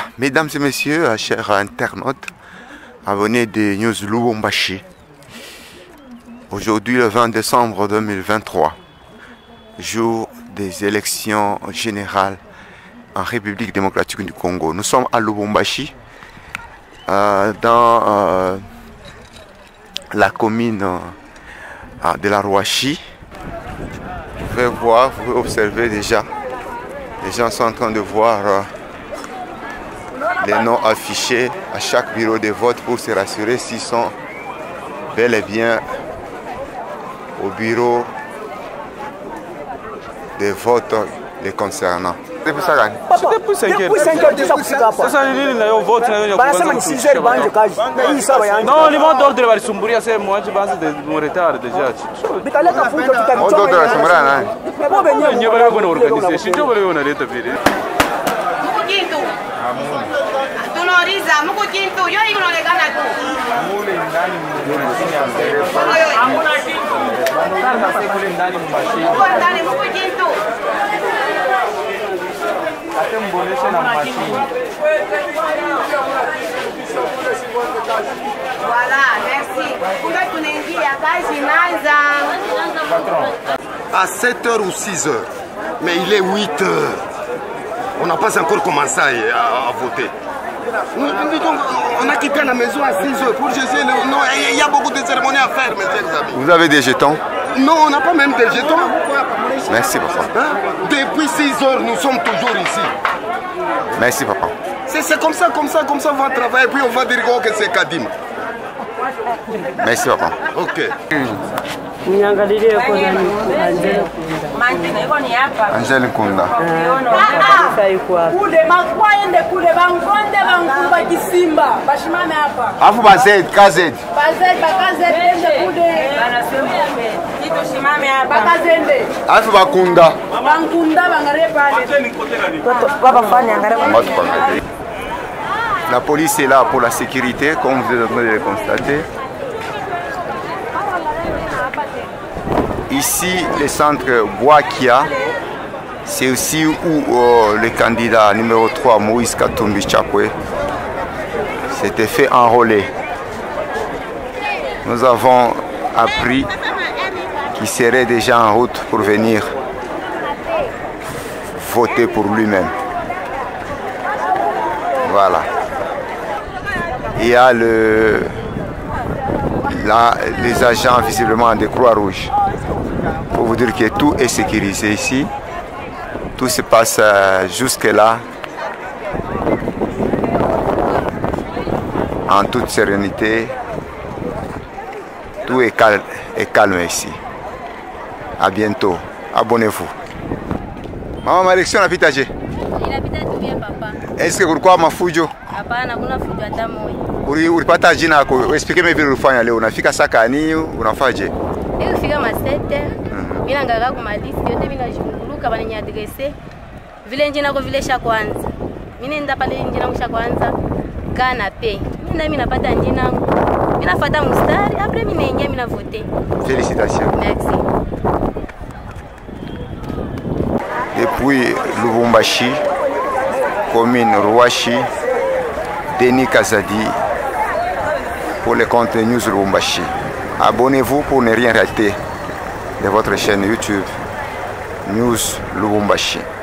Mesdames et messieurs, chers internautes, abonnés de News Lubumbashi, aujourd'hui le 20 décembre 2023, jour des élections générales en République démocratique du Congo. Nous sommes à Lubumbashi, dans la commune de la Rouachi. Vous pouvez voir, vous pouvez observer déjà, les gens sont en train de voir les noms affichés à chaque bureau de vote pour se rassurer s'ils sont bel et bien au bureau de vote les concernant. Depuis ça, depuis 5 heures. Sasa nini na yo vote na yo banasema ni 6 heures banje kazi. Na hii sawa yangu. Non, les mots d'ordre walisumburia sasa mwaje banze de mon retard déjà. Bitaleta fujo tutalichoma. Moto de sumburia nani? Bo benyewe. Nyewe bale bwana organization, ndio bale wanaleta vile. Mukukintu. Tunoriza mukukintu yo ikoonekana tu. Mule ndani mashine. Hamuna kitu. Sasa kule ndani mashine. Kwa ndani mukukintu. Até mbonesha na mashine. Voilà, merci. Kumbe tunaingia kazi inaanza. À 7h ou 6h, mais il est 8h. On n'a pas encore commencé à voter. On a quitté la maison à 6h pour Jésus. Non, il y a beaucoup de cérémonies à faire, mes chers amis. vous avez des jetons? Non, on n'a pas même de jetons. Merci papa. Hein? Depuis 6h, nous sommes toujours ici. Merci papa. C'est comme ça, on va travailler, puis on va dire que c'est Kadim. Merci papa. Ok. Niangalilie kwa nani? Mangine iko ni hapa. Angel Nkunda. Sasa yuko hapa. Kule makwaende kule bangonde banguba kisimba. Bashimame hapa. Afu bazed, kazed. Bazed bakazende kule. Banasema kitu shimame hapa. Bakazende. Afu bakunda. Bangunda bangare pale. Baba fanya angalia. La police est là pour la sécurité, comme vous êtes en train de le constater. Ici, le centre Boakia, c'est aussi où le candidat numéro 3, Moïse Katumbi Chapwe, s'était fait enrôler. Nous avons appris qu'il serait déjà en route pour venir voter pour lui-même. Voilà. Il y a les agents visiblement de Croix-Rouge. Pour vous dire que tout est sécurisé ici. Tout se passe jusque-là en toute sérénité. Tout est calme ici. À bientôt. Abonnez-vous. Maman, ma élection a pitaje. Il habite tout bien papa. Est-ce que kulikuwa mafujo? Hapana, kuna fujo hata moja. Ulipata jina yako. Explique me vile ulifanya leo. Unafika sakani, unafaje? Nilifika masete. Mimi nangaga kuma list yote mimi ngashunguluka bana nya adresse. Vile njina ko vile sha kwanza. Mimi nenda pale njina kusha kwanza. Kana pay. Mimi napata njina yangu. Mimi nafuata mstari, après mimi naingia mimi na voter. Félicitations. Merci. Depuis Lubumbashi, commune Rouachi, Denis Kazadi pour le compte News Lubumbashi. Abonnez-vous pour ne rien rater de votre chaîne YouTube News Lubumbashi.